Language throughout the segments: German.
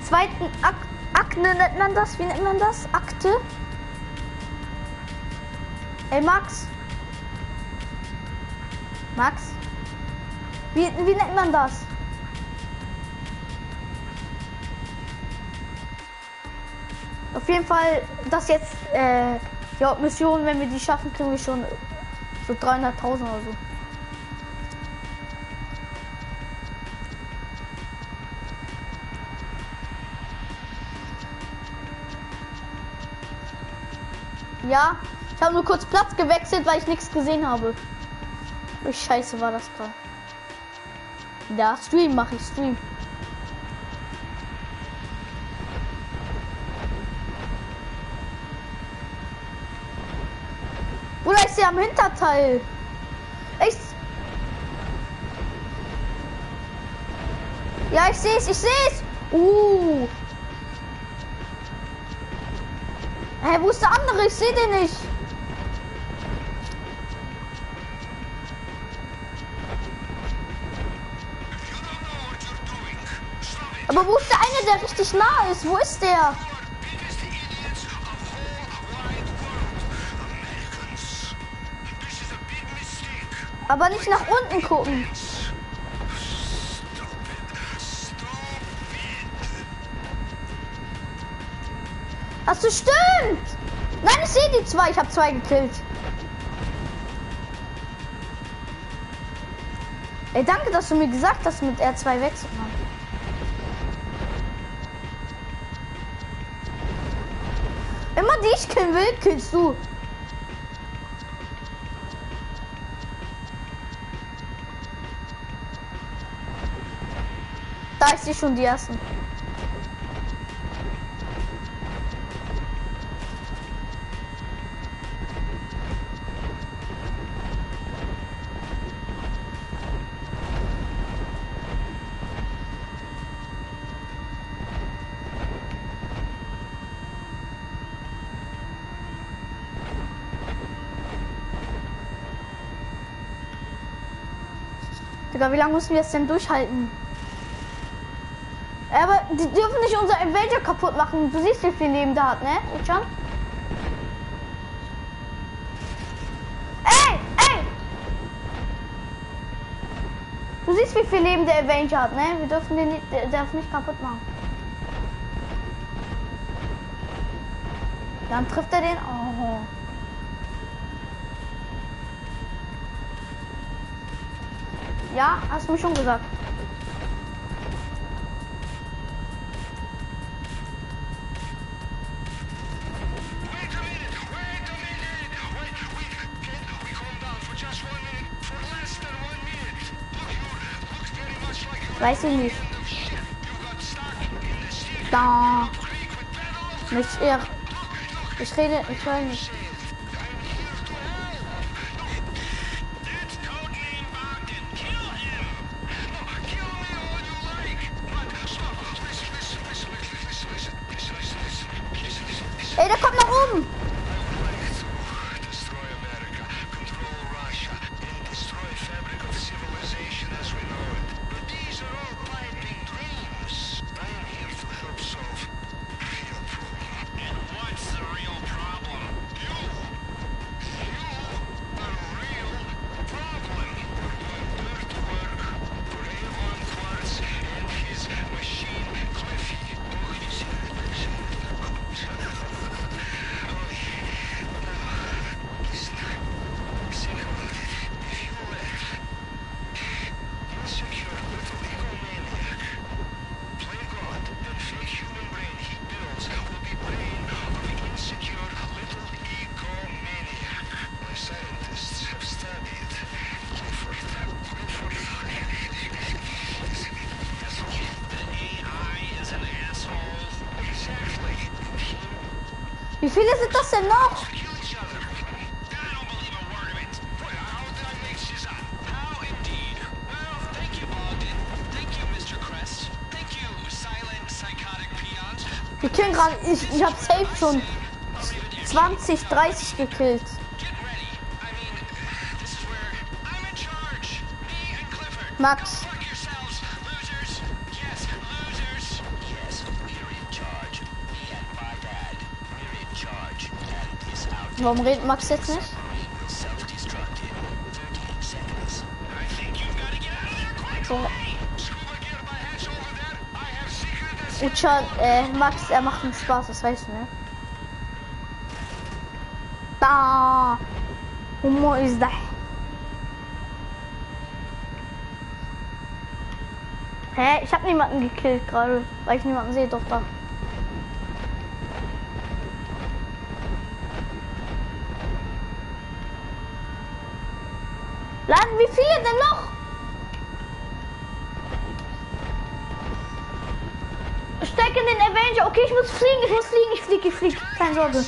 zweiten Akte nennt man das? Wie nennt man das? Akte? Ey, Max? Max? Wie nennt man das? Auf jeden Fall, das jetzt, die Hauptmission, wenn wir die schaffen, kriegen wir schon so 300.000 oder so. Ja, ich habe nur kurz Platz gewechselt, weil ich nichts gesehen habe. Wie scheiße war das gerade. Ja, Stream mache ich, Stream. Bruder, ich sehe am Hinterteil. Ich... Ja, ich sehe es, ich sehe es. Hä, wo ist der andere? Ich sehe den nicht. Aber wo ist der eine, der richtig nah ist? Wo ist der? Aber nicht nach unten gucken. Ach so, stimmt. Nein, ich sehe die zwei. Ich habe zwei gekillt. Ey, danke, dass du mir gesagt hast, mit R2 wechseln. Immer die ich killen will, killst du. Da ist sie schon die ersten. Digga, wie lange müssen wir es denn durchhalten? Aber die dürfen nicht unser Avenger kaputt machen. Du siehst, wie viel Leben da hat, ne? Uchan? Ey! Du siehst, wie viel Leben der Avenger hat, ne? Wir dürfen den nicht, der darf nicht kaputt machen. Dann trifft er den. Oh. Ja, hast du mir schon gesagt. Weiß ich nicht. Da. Nicht eher. Ich rede nicht. Ey, der kommt nach oben. Wie viele sind das denn noch? Wir killen gerade, ich hab safe schon 20, 30 gekillt. Max. Warum redet Max jetzt nicht? So. Ucha, Max, er macht ihm Spaß, das weißt du, ne? Da! Humor ist da. Hä? Ich hab niemanden gekillt gerade, weil ich niemanden sehe, doch da. Laden, wie viele denn noch? Steig in den Avenger. Okay, ich muss fliegen, ich fliege. Keine Sorge.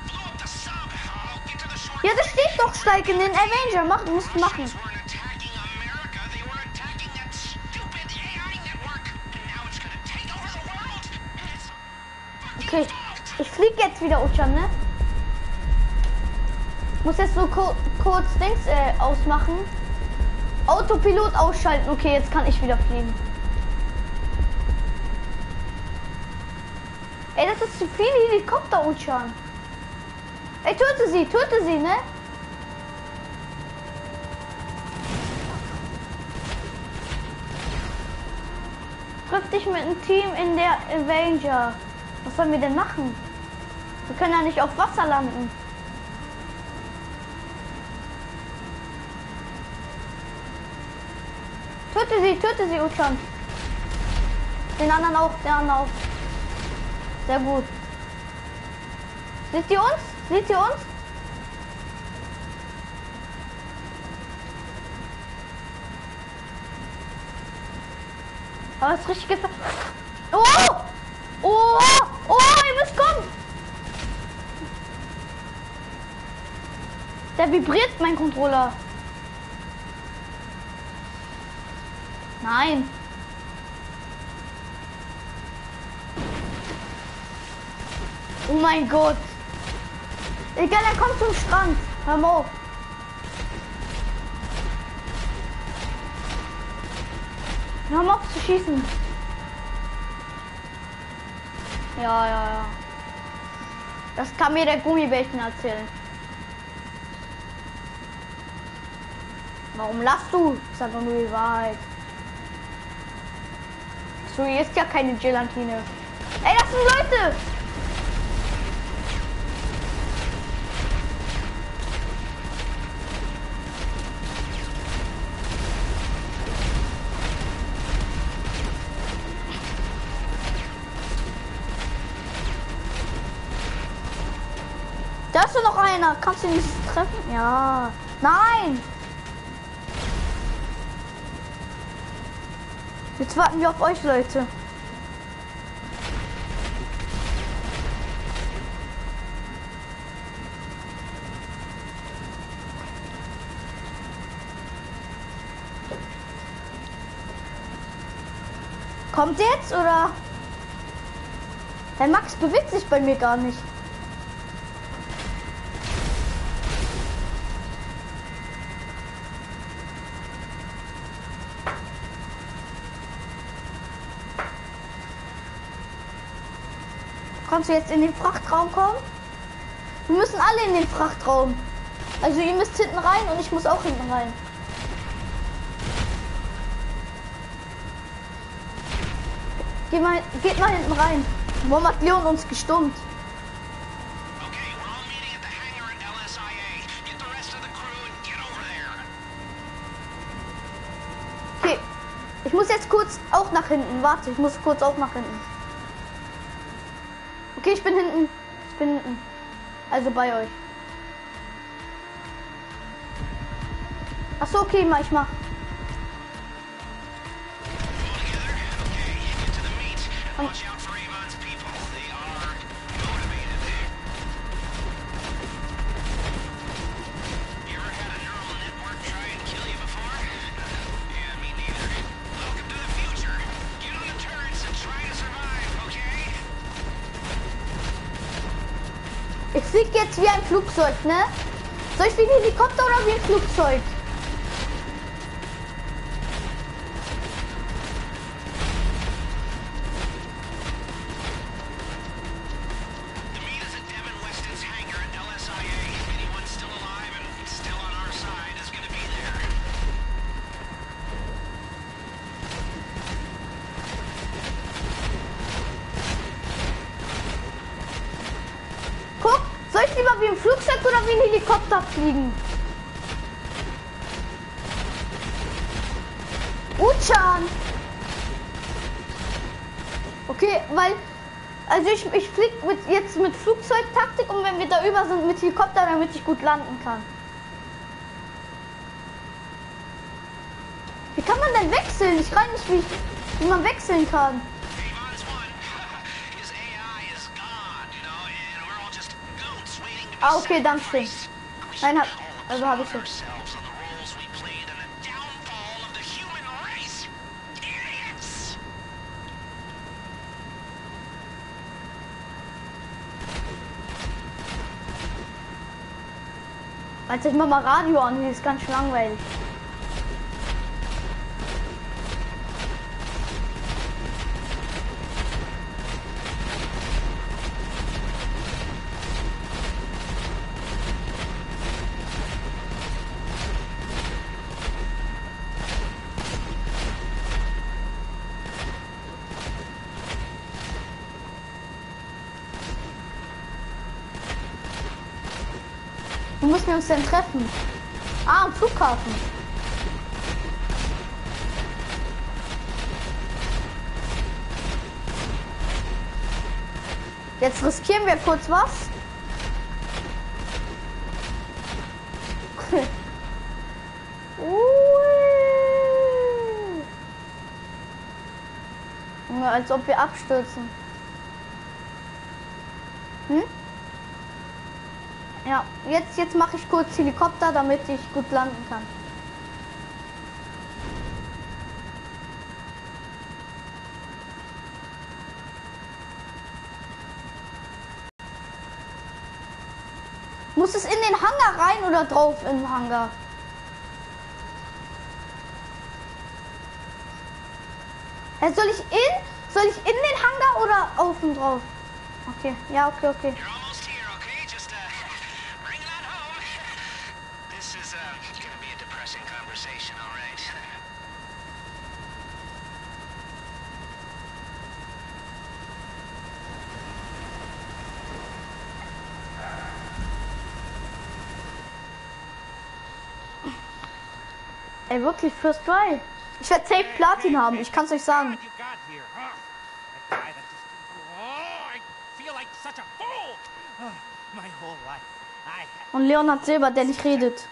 Ja, das steht doch, steig in den Avenger. Musst du machen. Okay, ich fliege jetzt wieder, Uchan, ne? Muss jetzt so kurz Dings ausmachen. Autopilot ausschalten. Okay, jetzt kann ich wieder fliegen. Ey, das ist zu viel Helikopter, Uchan. Ey, töte sie, ne? Triff dich mit einem Team in der Avenger. Was sollen wir denn machen? Wir können ja nicht auf Wasser landen. Töte sie, Uchan. Den anderen auch. Sehr gut. Seht ihr uns? Aber es ist richtig gefährlich. Oh, ihr müsst kommen. Der vibriert, mein Controller. Nein. Oh mein Gott. Egal, er kommt zum Strand. Hör mal auf. Hör mal auf zu schießen. Ja. Das kann mir der Gummibärchen erzählen. Warum lachst du? Sag doch nur die Wahrheit. So, hier ist ja keine Gelatine. Ey, das sind Leute! Da ist doch noch einer. Kannst du nicht treffen? Ja. Nein! Jetzt warten wir auf euch, Leute. Kommt jetzt oder? Der Max bewegt sich bei mir gar nicht. Kannst du jetzt in den Frachtraum kommen? Wir müssen alle in den Frachtraum. Also ihr müsst hinten rein und ich muss auch hinten rein. Geht mal hinten rein. Warum hat Leon uns gestummt? Okay, ich muss jetzt kurz auch nach hinten. Warte, ich muss kurz auch nach hinten. Okay, ich bin hinten. Also bei euch. Achso, okay, ich mach. Ich fliege jetzt wie ein Flugzeug, ne? Soll ich wie ein Helikopter oder wie ein Flugzeug? ich lieber wie ein Flugzeug oder wie ein Helikopter fliegen? Uchan! Okay, weil... Also ich fliege jetzt mit Flugzeugtaktik und wenn wir da über sind mit Helikopter, damit ich gut landen kann. Wie kann man denn wechseln? Ich weiß nicht, wie man wechseln kann. Ah, okay, dann schön. Nein, also habe ich jetzt. Also ich mach mal Radio an, die ist ganz schön langweilig. Wo müssen wir uns denn treffen? Ah, am Flughafen. Jetzt riskieren wir kurz was. Ja, als ob wir abstürzen. Hm? Ja, jetzt mache ich kurz Helikopter, damit ich gut landen kann. Muss es in den Hangar rein oder drauf im Hangar? Soll ich in den Hangar oder außen drauf? Okay, ja, okay. Ey, wirklich First Try. Ich werde safe Platin haben, ich kann es euch sagen. Und Leon hat Silber, der nicht redet.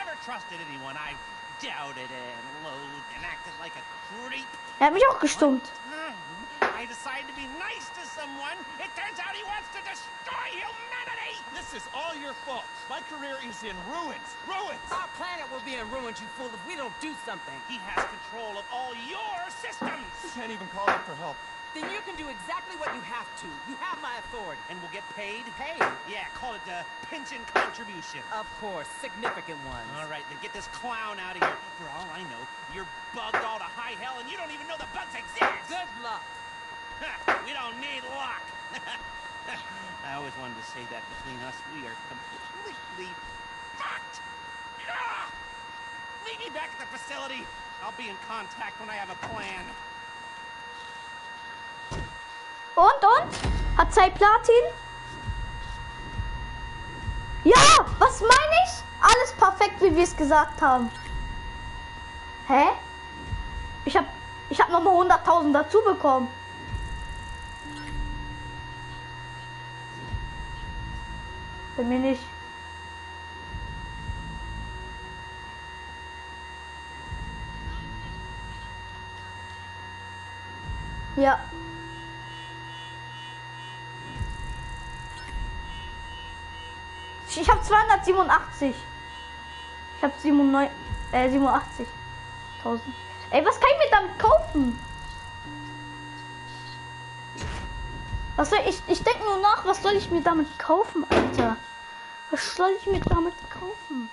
Er hat mich auch gestummt. I decided to be nice to someone. It turns out he wants to destroy humanity! This is all your fault. My career is in ruins. Ruins! Our planet will be in ruins, you fool, if we don't do something. He has control of all your systems! You can't even call up for help. Then you can do exactly what you have to. You have my authority. And we'll get paid? Paid? Yeah, call it a pension contribution. Of course, significant ones. All right, then get this clown out of here. For all I know, you're bugged all to high hell and you don't even know the bugs exist! Good luck. We don't need luck. I always wanted to say that between us, we are completely fucked. Meet me back at the facility. I'll be in contact when I have a plan. Und? Hat 2 Platin? Ja, was meine ich? Alles perfekt, wie wir es gesagt haben. Hä? Ich hab noch mal 100.000 dazu bekommen. Bei mir nicht. Ja. Ich habe 287. Ich habe 87.000. Ey, was kann ich mir damit kaufen? Was soll ich denke nur nach, was soll ich mir damit kaufen, Alter? Was soll ich mir damit kaufen?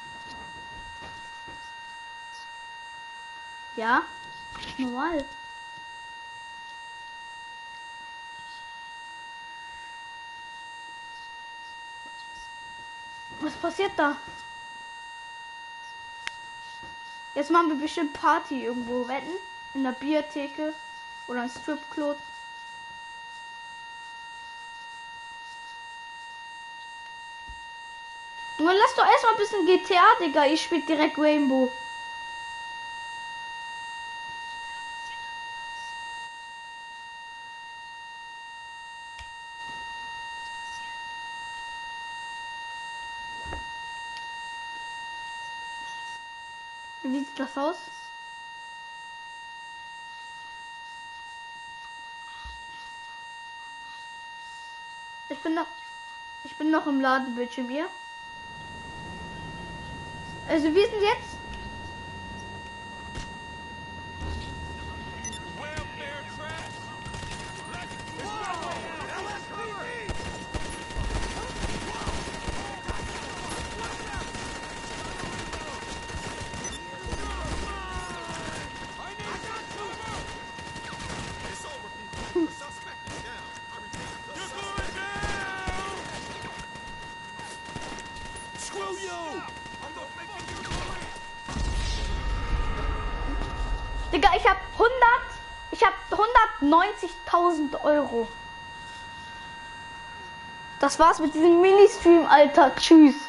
Ja, normal. Was passiert da? Jetzt machen wir bestimmt Party irgendwo, wetten? In der Biertheke oder ein Stripclub. Nun lass doch erstmal ein bisschen GTA, Digga. Ich spiele direkt Rainbow. Wie sieht das aus? Ich bin noch im Ladebildschirm hier. Also wir sind jetzt. Welfare trash. Whoa! LSPD! Digga, ich habe 190.000 Euro. Das war's mit diesem Mini-Stream, Alter. Tschüss.